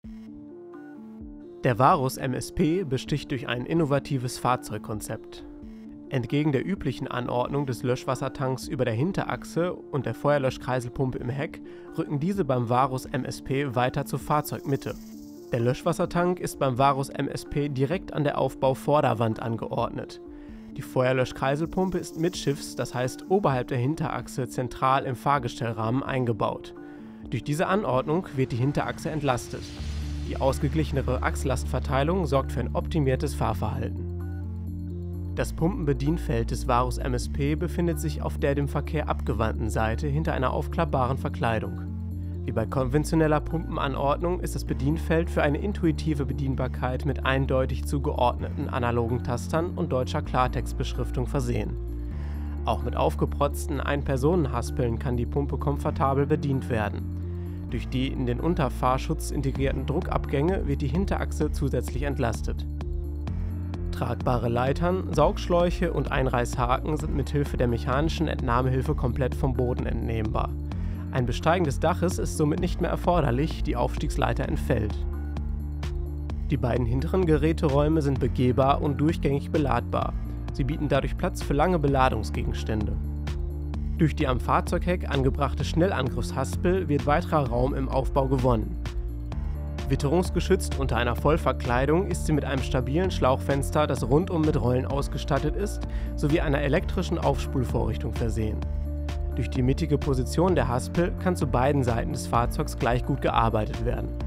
Der Varus MSP besticht durch ein innovatives Fahrzeugkonzept. Entgegen der üblichen Anordnung des Löschwassertanks über der Hinterachse und der Feuerlöschkreiselpumpe im Heck rücken diese beim Varus MSP weiter zur Fahrzeugmitte. Der Löschwassertank ist beim Varus MSP direkt an der Aufbauvorderwand angeordnet. Die Feuerlöschkreiselpumpe ist mittschiffs, das heißt oberhalb der Hinterachse zentral im Fahrgestellrahmen eingebaut. Durch diese Anordnung wird die Hinterachse entlastet. Die ausgeglichenere Achslastverteilung sorgt für ein optimiertes Fahrverhalten. Das Pumpenbedienfeld des Varus MSP befindet sich auf der dem Verkehr abgewandten Seite hinter einer aufklappbaren Verkleidung. Wie bei konventioneller Pumpenanordnung ist das Bedienfeld für eine intuitive Bedienbarkeit mit eindeutig zugeordneten analogen Tastern und deutscher Klartextbeschriftung versehen. Auch mit aufgeprotzten Ein-Personen-Haspeln kann die Pumpe komfortabel bedient werden. Durch die in den Unterfahrschutz integrierten Druckabgänge wird die Hinterachse zusätzlich entlastet. Tragbare Leitern, Saugschläuche und Einreißhaken sind mithilfe der mechanischen Entnahmehilfe komplett vom Boden entnehmbar. Ein Besteigen des Daches ist somit nicht mehr erforderlich, die Aufstiegsleiter entfällt. Die beiden hinteren Geräteräume sind begehbar und durchgängig beladbar. Sie bieten dadurch Platz für lange Beladungsgegenstände. Durch die am Fahrzeugheck angebrachte Schnellangriffshaspel wird weiterer Raum im Aufbau gewonnen. Witterungsgeschützt unter einer Vollverkleidung ist sie mit einem stabilen Schlauchfenster, das rundum mit Rollen ausgestattet ist, sowie einer elektrischen Aufspulvorrichtung versehen. Durch die mittige Position der Haspel kann zu beiden Seiten des Fahrzeugs gleich gut gearbeitet werden.